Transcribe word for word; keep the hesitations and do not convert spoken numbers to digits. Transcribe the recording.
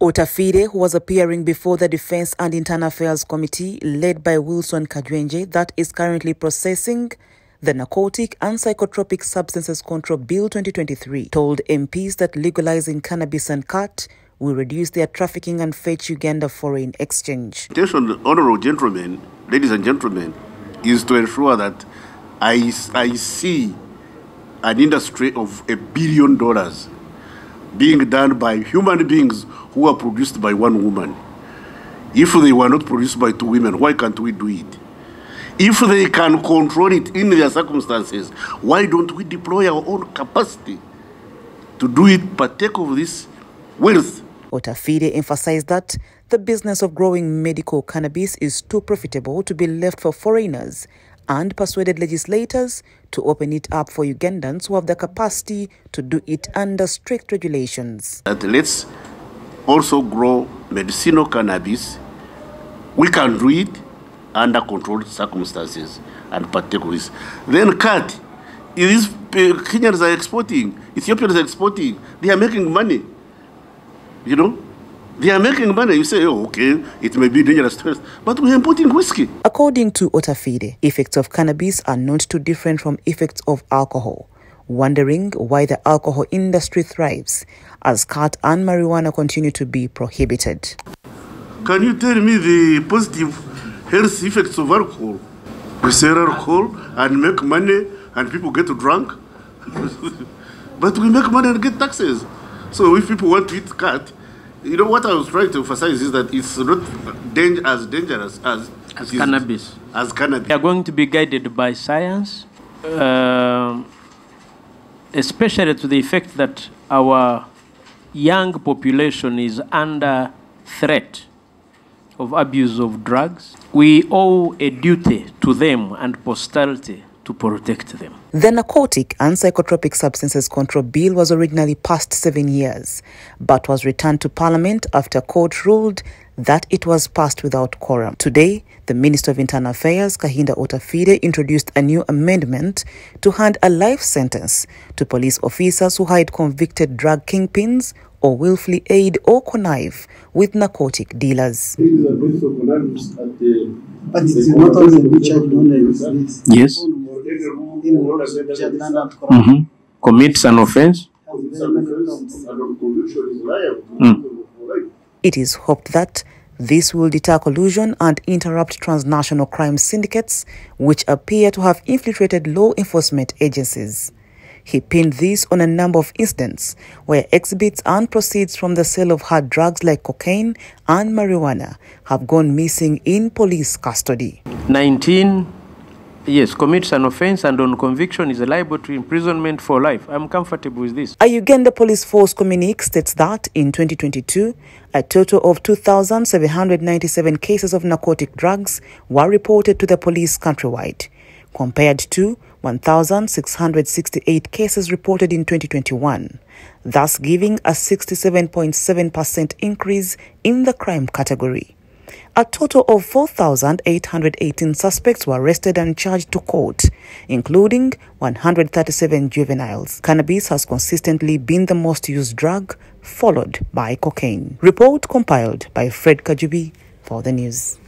Otafide, who was appearing before the Defense and Internal Affairs Committee led by Wilson Kajwenje that is currently processing the Narcotic and Psychotropic Substances Control Bill twenty twenty-three, told M Ps that legalizing cannabis and khat will reduce their trafficking and fetch Uganda foreign exchange. The intention, honorable gentlemen, ladies and gentlemen, is to ensure that I, I see an industry of a billion dollars being done by human beings who are produced by one woman. If they were not produced by two women, why can't we do it? If they can control it in their circumstances, why don't we deploy our own capacity to do it, partake of this wealth? Otafide emphasized that the business of growing medical cannabis is too profitable to be left for foreigners and persuaded legislators to open it up for Ugandans who have the capacity to do it under strict regulations. That let's also grow medicinal cannabis. We can do it under controlled circumstances and partake of this. Then khat, these Kenyans are exporting, Ethiopians are exporting, they are making money. You know, they are making money. You say, oh, okay, it may be dangerous to us, but we are importing whiskey. According to Otafide, effects of cannabis are not too different from effects of alcohol, wondering why the alcohol industry thrives as khat and marijuana continue to be prohibited. Can you tell me the positive health effects of alcohol? We sell alcohol and make money and people get drunk, but we make money and get taxes. So if people want to eat khat, you know what I was trying to emphasize is that it's not danger, as dangerous as, as cannabis. As cannabis. We are going to be guided by science, uh, especially to the effect that our young population is under threat of abuse of drugs. We owe a duty to them and posterity to protect them. The Narcotic and Psychotropic Substances Control Bill was originally passed seven years, but was returned to Parliament after court ruled that it was passed without quorum. Today, the Minister of Internal Affairs, Kahinda Otafide, introduced a new amendment to hand a life sentence to police officers who hide convicted drug kingpins or willfully aid or connive with narcotic dealers. But it is not only which I know. Yes. Mm-hmm. Commits an offense. Mm. It is hoped that this will deter collusion and interrupt transnational crime syndicates, which appear to have infiltrated law enforcement agencies. He pinned this on a number of incidents where exhibits and proceeds from the sale of hard drugs like cocaine and marijuana have gone missing in police custody. nineteen, yes, commits an offense and on conviction is liable to imprisonment for life. I'm comfortable with this. A Uganda Police Force communique states that in twenty twenty-two, a total of two thousand seven hundred ninety-seven cases of narcotic drugs were reported to the police countrywide, compared to one thousand six hundred sixty-eight cases reported in twenty twenty-one, thus giving a sixty-seven point seven percent increase in the crime category. A total of four thousand eight hundred eighteen suspects were arrested and charged to court, including one hundred thirty-seven juveniles. Cannabis has consistently been the most used drug, followed by cocaine. Report compiled by Fred Kajubi for the news.